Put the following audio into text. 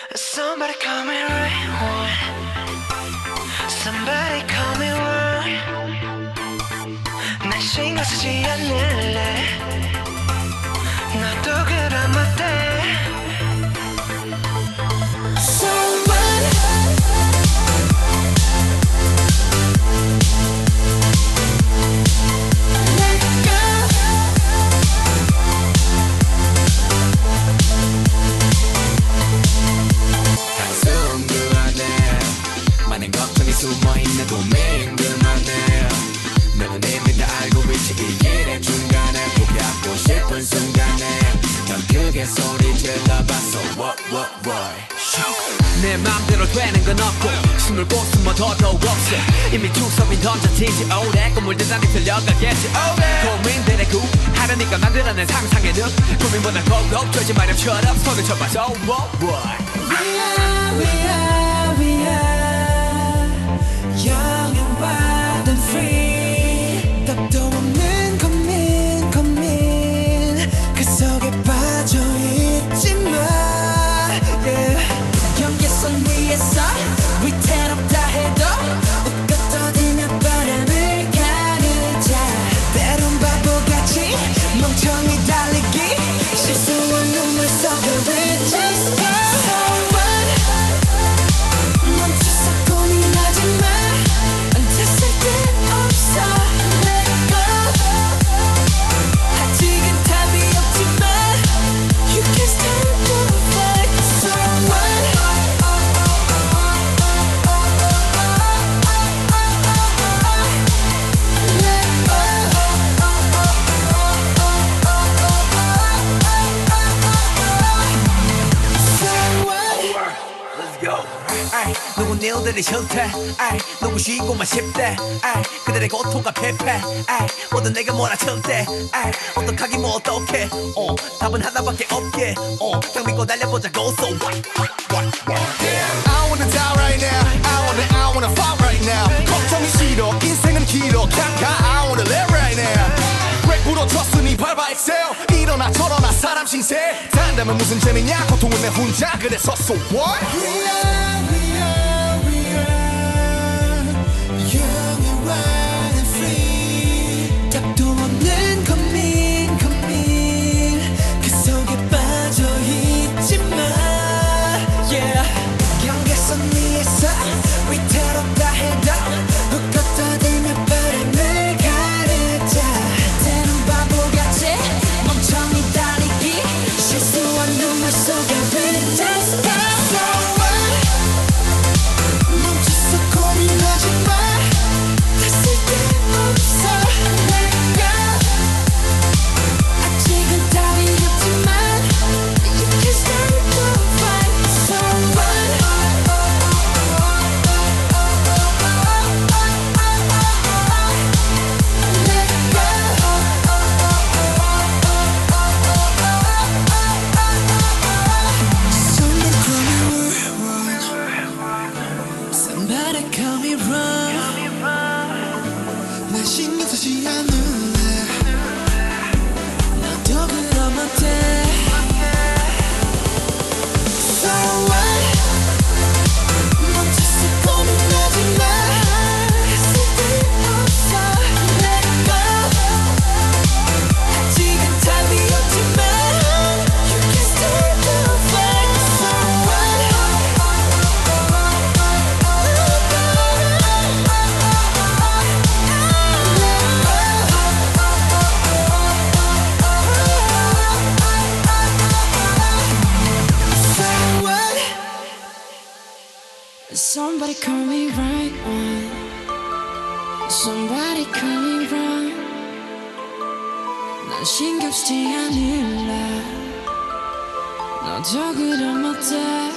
Somebody call me right one. Somebody call me one. 난 신경 쓰지 않을래. 너도 그럼 어때? 숨어있는 고민들만해 너는 이미 다 알고 있지 이 길의 중간에 포기하고 싶은 순간에 넌 크게 소리 질러봤어 what 내 맘대로 되는 건 없고 숨을 곳숨은 더더욱 없어 이미 축섭이 던져진지 오래 꿈을 대단히 들려가겠지 고민들의 구 하려니까 만들어낸 상상의 늪 고민보다 고고 조지 마렴처럼 손을 쳐봐서 We are young and wild and free. 답도 없는 고민 그 속에 빠져있지만 경계선 위에서 위태롭다 해도 웃고 떠들며 바람을 가르자 때론 바보같이 멍청이 달리기 실수한 눈물 속에 We just go 누군 일들이 싫대 누구 쉬고만 싶대 그들의 고통과 패패 모두 내가 몰아칠 때 어떡하기 뭐 어떡해 답은 하나밖에 없게 그냥 믿고 달려보자고 So what? I wanna die right now I wanna fight right now 걱정이 싫어 인생은 길어 그냥 가 I wanna live right now 왜 부러졌으니 밟아 excel 일어나 저러나 사람 신세 단다면 무슨 재미냐 고통은 내 혼자 그래서 So what? 위태롭다 해도 웃고 떠들며 바람을 가르자 때론 바보같이 멍청이 달리기 실수한 눈물 속에 We just go 멈춰서 고민하지 마 다 쓸데없어 Let go 아직은 답이 없지만 You can start to fight So what? Somebody call me run 난 신경 쓰지 않을래 너도 그럼 어때 So what 멈춰서 고민하지 마 쓸데없어 Let go 아직은 답이 없지만 You can start to fight So what Somebody call me right one Somebody call me wrong 난 신경 쓰지 않을래 너도 그럼 어때